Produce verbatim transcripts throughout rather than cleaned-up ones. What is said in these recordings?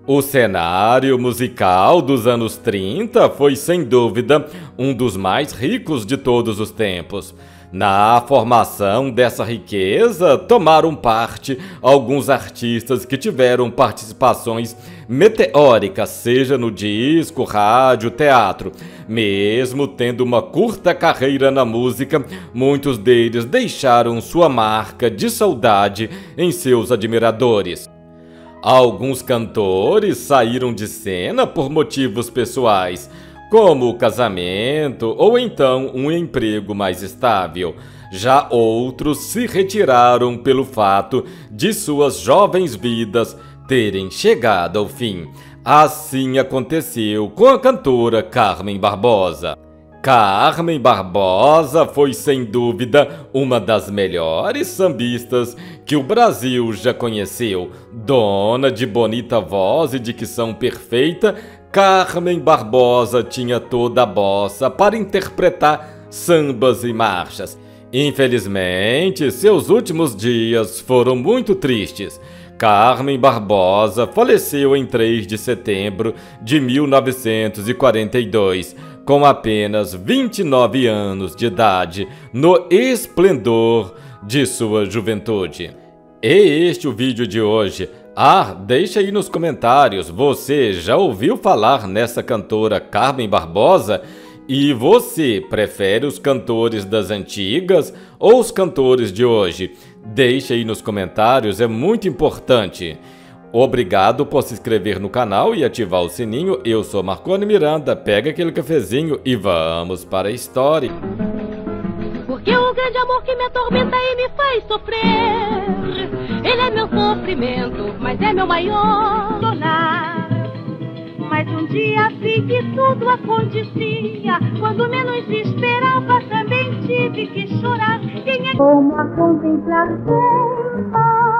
O cenário musical dos anos trinta foi, sem dúvida, um dos mais ricos de todos os tempos. Na formação dessa riqueza, tomaram parte alguns artistas que tiveram participações meteóricas, seja no disco, rádio, teatro. Mesmo tendo uma curta carreira na música, muitos deles deixaram sua marca de saudade em seus admiradores. Alguns cantores saíram de cena por motivos pessoais, como o casamento ou então um emprego mais estável. Já outros se retiraram pelo fato de suas jovens vidas terem chegado ao fim. Assim aconteceu com a cantora Carmen Barbosa. Carmen Barbosa foi, sem dúvida, uma das melhores sambistas que o Brasil já conheceu. Dona de bonita voz e dicção perfeita, Carmen Barbosa tinha toda a bossa para interpretar sambas e marchas. Infelizmente, seus últimos dias foram muito tristes. Carmen Barbosa faleceu em três de setembro de mil novecentos e quarenta e dois, com apenas vinte e nove anos de idade, no esplendor de sua juventude. E este é o vídeo de hoje. Ah, deixa aí nos comentários, você já ouviu falar nessa cantora Carmen Barbosa? E você prefere os cantores das antigas ou os cantores de hoje? Deixa aí nos comentários, é muito importante. Obrigado por se inscrever no canal e ativar o sininho. Eu sou Marconi Miranda, pega aquele cafezinho e vamos para a história. Porque o grande amor que me atormenta e me faz sofrer, ele é meu sofrimento, mas é meu maior donar. Mas um dia vi que tudo acontecia, quando menos esperava também tive que chorar. Quem é como a contemplar sem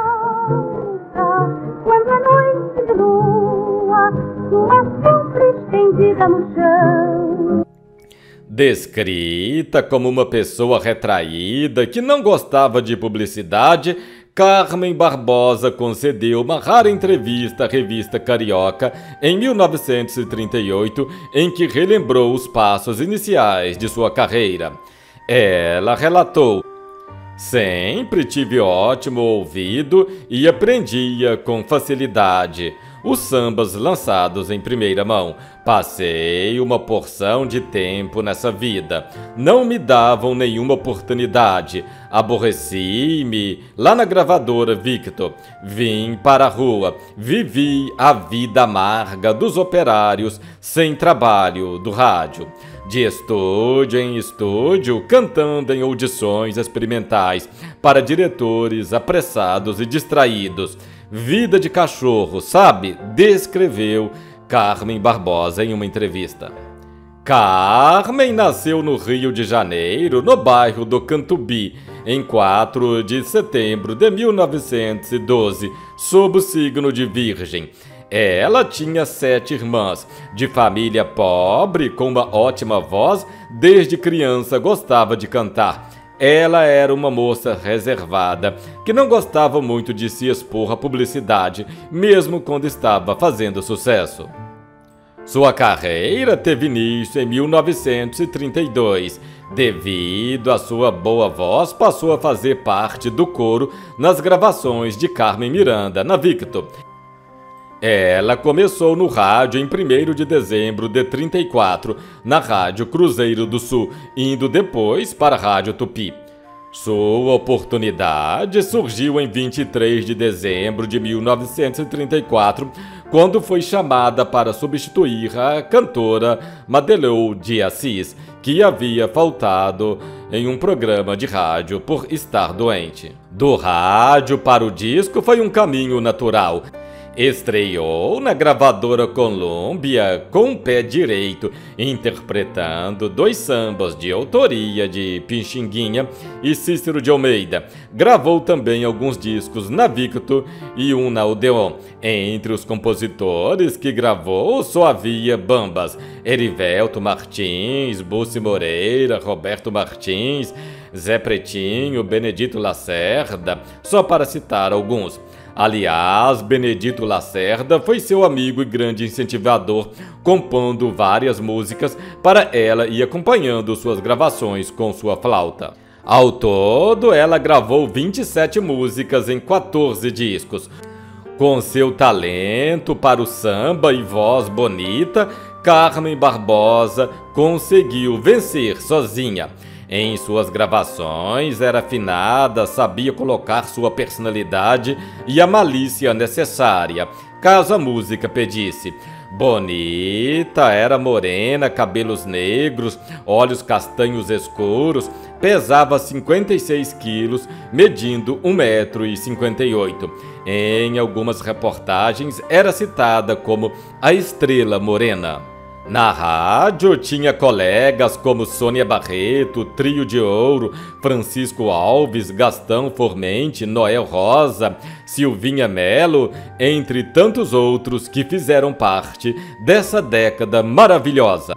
falta, quando a noite de lua, sua sombra estendida no chão. Descrita como uma pessoa retraída que não gostava de publicidade, Carmen Barbosa concedeu uma rara entrevista à revista Carioca em mil novecentos e trinta e oito, em que relembrou os passos iniciais de sua carreira. Ela relatou: "Sempre tive ótimo ouvido e aprendia com facilidade os sambas lançados em primeira mão. Passei uma porção de tempo nessa vida. Não me davam nenhuma oportunidade. Aborreci-me lá na gravadora Victor. Vim para a rua. Vivi a vida amarga dos operários sem trabalho do rádio. De estúdio em estúdio, cantando em audições experimentais para diretores apressados e distraídos. Vida de cachorro, sabe?" descreveu Carmen Barbosa em uma entrevista. Carmen nasceu no Rio de Janeiro, no bairro do Cantubi, em quatro de setembro de mil novecentos e doze, sob o signo de Virgem. Ela tinha sete irmãs, de família pobre, com uma ótima voz, desde criança gostava de cantar. Ela era uma moça reservada, que não gostava muito de se expor à publicidade, mesmo quando estava fazendo sucesso. Sua carreira teve início em mil novecentos e trinta e dois. Devido à sua boa voz, passou a fazer parte do coro nas gravações de Carmen Miranda, na Victor. Ela começou no rádio em primeiro de dezembro de trinta e quatro, na Rádio Cruzeiro do Sul, indo depois para a Rádio Tupi. Sua oportunidade surgiu em vinte e três de dezembro de mil novecentos e trinta e quatro, quando foi chamada para substituir a cantora Madelou de Assis, que havia faltado em um programa de rádio por estar doente. Do rádio para o disco foi um caminho natural. Estreou na gravadora Columbia com o pé direito, interpretando dois sambas de autoria de Pixinguinha e Cícero de Almeida. Gravou também alguns discos na Victor e um na Odeon. Entre os compositores que gravou só havia bambas: Erivelto Martins, Bussi Moreira, Roberto Martins, Zé Pretinho, Benedito Lacerda, só para citar alguns. Aliás, Benedito Lacerda foi seu amigo e grande incentivador, compondo várias músicas para ela e acompanhando suas gravações com sua flauta. Ao todo, ela gravou vinte e sete músicas em quatorze discos. Com seu talento para o samba e voz bonita, Carmen Barbosa conseguiu vencer sozinha. Em suas gravações, era afinada, sabia colocar sua personalidade e a malícia necessária, caso a música pedisse. Bonita, era morena, cabelos negros, olhos castanhos escuros, pesava cinquenta e seis quilos, medindo um metro e cinquenta e oito. Em algumas reportagens, era citada como a Estrela Morena. Na rádio, tinha colegas como Sônia Barreto, Trio de Ouro, Francisco Alves, Gastão Formente, Noel Rosa, Silvinha Melo, entre tantos outros que fizeram parte dessa década maravilhosa.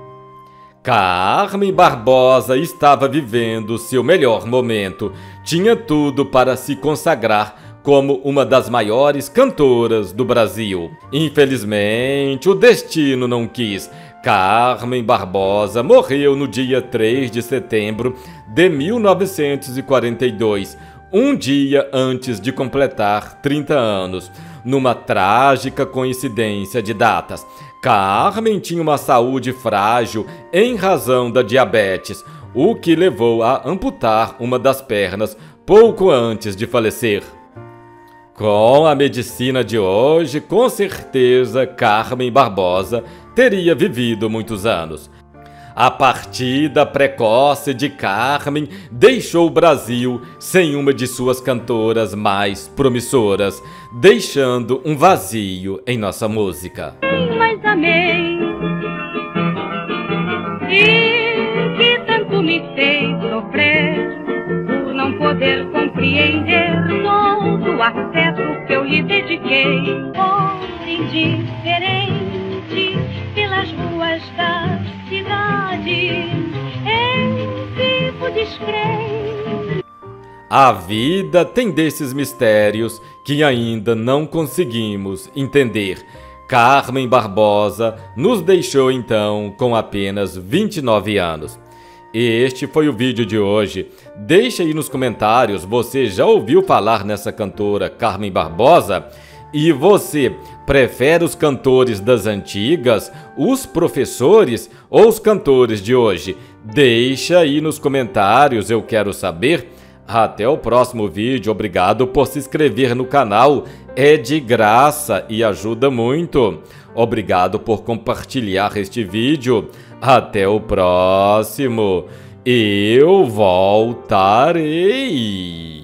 Carmen Barbosa estava vivendo seu melhor momento. Tinha tudo para se consagrar como uma das maiores cantoras do Brasil. Infelizmente, o destino não quis. Carmen Barbosa morreu no dia três de setembro de mil novecentos e quarenta e dois, um dia antes de completar trinta anos, numa trágica coincidência de datas. Carmen tinha uma saúde frágil em razão da diabetes, o que levou a amputar uma das pernas pouco antes de falecer. Com a medicina de hoje, com certeza Carmen Barbosa teria vivido muitos anos. A partida precoce de Carmen deixou o Brasil sem uma de suas cantoras mais promissoras, deixando um vazio em nossa música. Mas amei, e que tanto me fez sofrer, por não poder compreender todo o afeto que eu lhe dediquei. Oh, indiferente, pelas ruas da cidade, eu vivo descrente. A vida tem desses mistérios que ainda não conseguimos entender. Carmen Barbosa nos deixou então com apenas vinte e nove anos. Este foi o vídeo de hoje. Deixa aí nos comentários, você já ouviu falar nessa cantora Carmen Barbosa? E você prefere os cantores das antigas, os professores ou os cantores de hoje? Deixa aí nos comentários, eu quero saber. Até o próximo vídeo, obrigado por se inscrever no canal, é de graça e ajuda muito. Obrigado por compartilhar este vídeo. Até o próximo, eu voltarei.